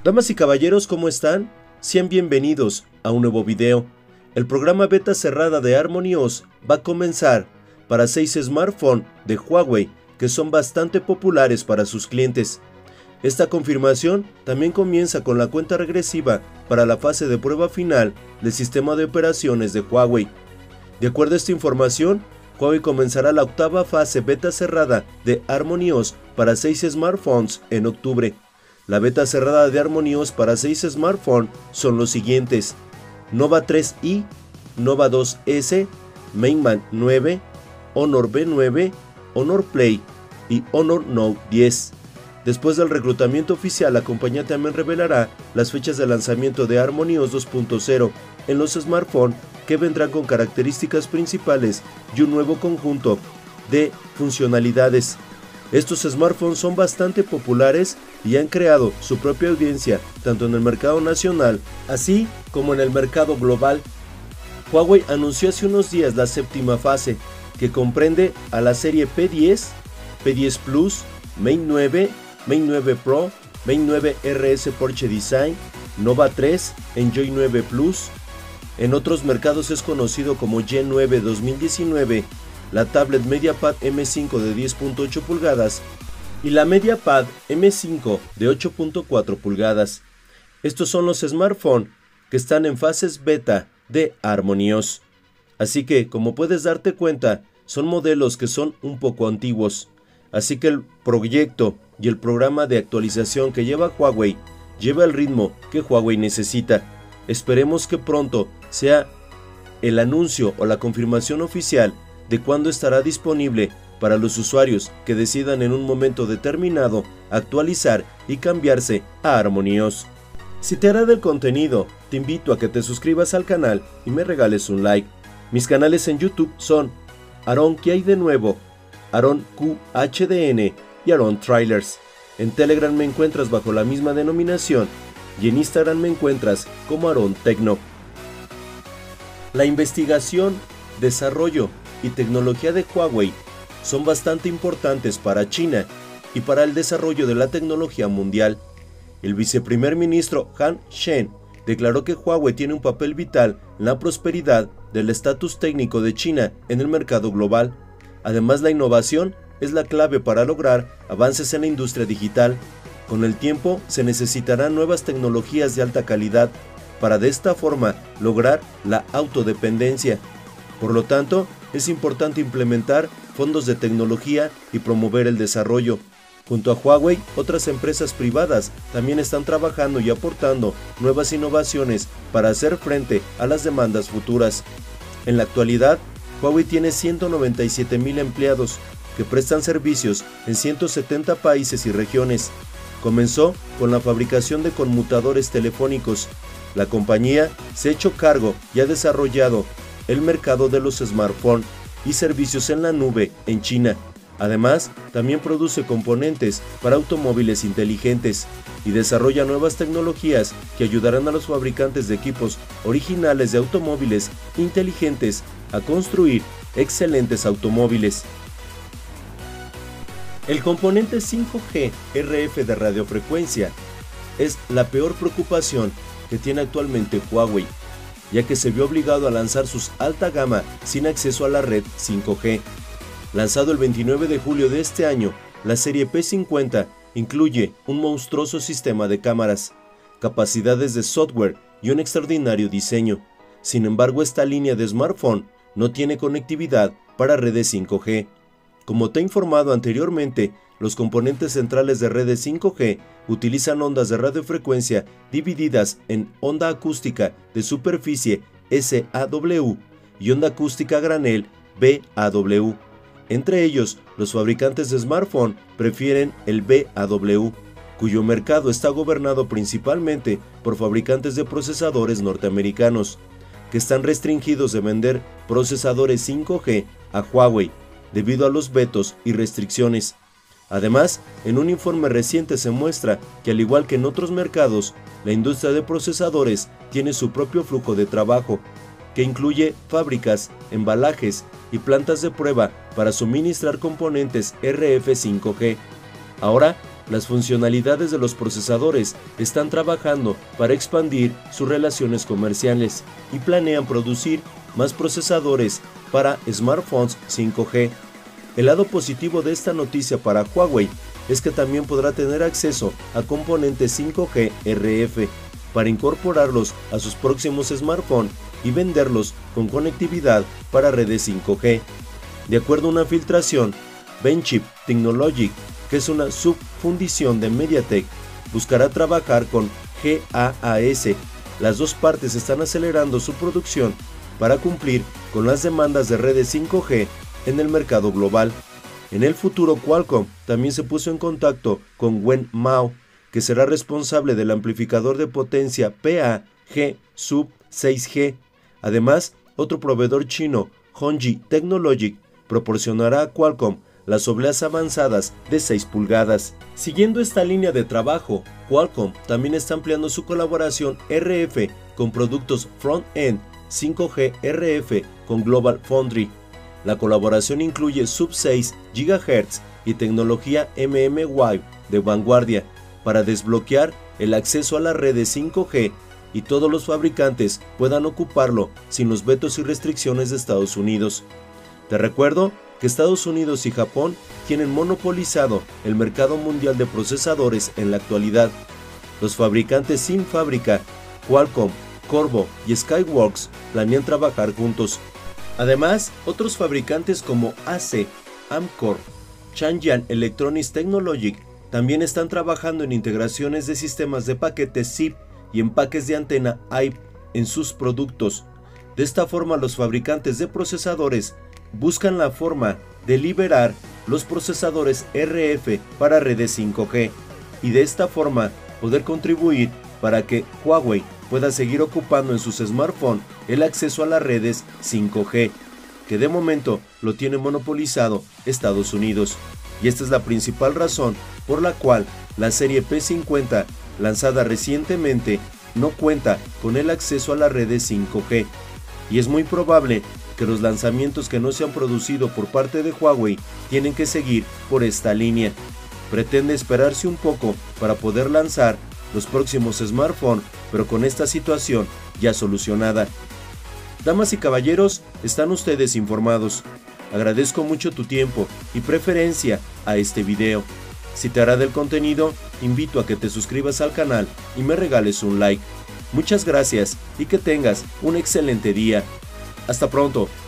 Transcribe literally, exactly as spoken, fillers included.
Damas y caballeros, ¿cómo están? Sean bienvenidos a un nuevo video. El programa beta cerrada de HarmonyOS va a comenzar para seis smartphones de Huawei que son bastante populares para sus clientes. Esta confirmación también comienza con la cuenta regresiva para la fase de prueba final del sistema de operaciones de Huawei. De acuerdo a esta información, Huawei comenzará la octava fase beta cerrada de HarmonyOS para seis smartphones en octubre. La beta cerrada de HarmonyOS para seis smartphones son los siguientes: Nova tres i, Nova dos ese, Mainman nueve, Honor B nueve, Honor Play y Honor Note diez. Después del reclutamiento oficial, la compañía también revelará las fechas de lanzamiento de HarmonyOS dos punto cero en los smartphones que vendrán con características principales y un nuevo conjunto de funcionalidades. Estos smartphones son bastante populares y han creado su propia audiencia tanto en el mercado nacional así como en el mercado global. Huawei anunció hace unos días la séptima fase, que comprende a la serie P diez, P diez Plus, Mate nueve, Mate nueve Pro, Mate nueve R S Porsche Design, Nova tres, Enjoy nueve Plus. En otros mercados es conocido como Gen nueve dos mil diecinueve, la tablet MediaPad M cinco de diez punto ocho pulgadas y la MediaPad M cinco de ocho punto cuatro pulgadas. Estos son los smartphones que están en fases beta de HarmonyOS. Así que, como puedes darte cuenta, son modelos que son un poco antiguos. Así que el proyecto y el programa de actualización que lleva Huawei lleva el ritmo que Huawei necesita. Esperemos que pronto sea el anuncio o la confirmación oficial de cuándo estará disponible para los usuarios que decidan en un momento determinado actualizar y cambiarse a HarmonyOS. Si te agrada el contenido, te invito a que te suscribas al canal y me regales un like. Mis canales en YouTube son Aaron ¿Qué hay de nuevo?, Aaron Q H D N y Aaron Trailers. En Telegram me encuentras bajo la misma denominación y en Instagram me encuentras como Aaron Tecno. La investigación, desarrollo y tecnología de Huawei son bastante importantes para China y para el desarrollo de la tecnología mundial. El viceprimer ministro Han Zheng declaró que Huawei tiene un papel vital en la prosperidad del estatus técnico de China en el mercado global. Además, la innovación es la clave para lograr avances en la industria digital. Con el tiempo se necesitarán nuevas tecnologías de alta calidad para de esta forma lograr la autodependencia. Por lo tanto, es importante implementar fondos de tecnología y promover el desarrollo. Junto a Huawei, otras empresas privadas también están trabajando y aportando nuevas innovaciones para hacer frente a las demandas futuras. En la actualidad, Huawei tiene ciento noventa y siete mil empleados que prestan servicios en ciento setenta países y regiones. Comenzó con la fabricación de conmutadores telefónicos. La compañía se ha hecho cargo y ha desarrollado el mercado de los smartphones y servicios en la nube en China. Además, también produce componentes para automóviles inteligentes y desarrolla nuevas tecnologías que ayudarán a los fabricantes de equipos originales de automóviles inteligentes a construir excelentes automóviles. El componente cinco G R F de radiofrecuencia es la peor preocupación que tiene actualmente Huawei, ya que se vio obligado a lanzar sus alta gama sin acceso a la red cinco G. Lanzado el veintinueve de julio de este año, la serie P cincuenta incluye un monstruoso sistema de cámaras, capacidades de software y un extraordinario diseño. Sin embargo, esta línea de smartphone no tiene conectividad para redes cinco G. Como te he informado anteriormente, los componentes centrales de redes cinco G utilizan ondas de radiofrecuencia divididas en onda acústica de superficie S A W y onda acústica a granel B A W. Entre ellos, los fabricantes de smartphone prefieren el B A W, cuyo mercado está gobernado principalmente por fabricantes de procesadores norteamericanos, que están restringidos de vender procesadores cinco G a Huawei debido a los vetos y restricciones. Además, en un informe reciente se muestra que, al igual que en otros mercados, la industria de procesadores tiene su propio flujo de trabajo, que incluye fábricas, embalajes y plantas de prueba para suministrar componentes R F cinco G. Ahora, las funcionalidades de los procesadores están trabajando para expandir sus relaciones comerciales y planean producir más procesadores para smartphones cinco G. El lado positivo de esta noticia para Huawei es que también podrá tener acceso a componentes cinco G R F para incorporarlos a sus próximos smartphones y venderlos con conectividad para redes cinco G. De acuerdo a una filtración, Venchip Technologies, que es una subfundición de MediaTek, buscará trabajar con G A A S. Las dos partes están acelerando su producción para cumplir con las demandas de redes cinco G en el mercado global. En el futuro, Qualcomm también se puso en contacto con Wen Mao, que será responsable del amplificador de potencia P A G sub seis G. Además, otro proveedor chino, Hongji Technologies, proporcionará a Qualcomm las obleas avanzadas de seis pulgadas. Siguiendo esta línea de trabajo, Qualcomm también está ampliando su colaboración R F con productos front-end cinco G R F con Global Foundry. La colaboración incluye sub seis gigahertz y tecnología M M W A V de vanguardia para desbloquear el acceso a las redes cinco G y todos los fabricantes puedan ocuparlo sin los vetos y restricciones de Estados Unidos. Te recuerdo que Estados Unidos y Japón tienen monopolizado el mercado mundial de procesadores en la actualidad. Los fabricantes sin fábrica, Qualcomm, Qorvo y Skyworks, planean trabajar juntos. Además, otros fabricantes como A C, Amkor, Changjiang Electronics Technology también están trabajando en integraciones de sistemas de paquetes S I P y empaques de antena I P en sus productos. De esta forma, los fabricantes de procesadores buscan la forma de liberar los procesadores R F para redes cinco G y de esta forma poder contribuir para que Huawei pueda seguir ocupando en sus smartphones el acceso a las redes cinco G, que de momento lo tiene monopolizado Estados Unidos. Y esta es la principal razón por la cual la serie P cincuenta, lanzada recientemente, no cuenta con el acceso a las redes cinco G. Y es muy probable que los lanzamientos que no se han producido por parte de Huawei tienen que seguir por esta línea. Pretende esperarse un poco para poder lanzar los próximos smartphones, pero con esta situación ya solucionada. Damas y caballeros, están ustedes informados. Agradezco mucho tu tiempo y preferencia a este video. Si te agrada el contenido, invito a que te suscribas al canal y me regales un like. Muchas gracias y que tengas un excelente día. Hasta pronto.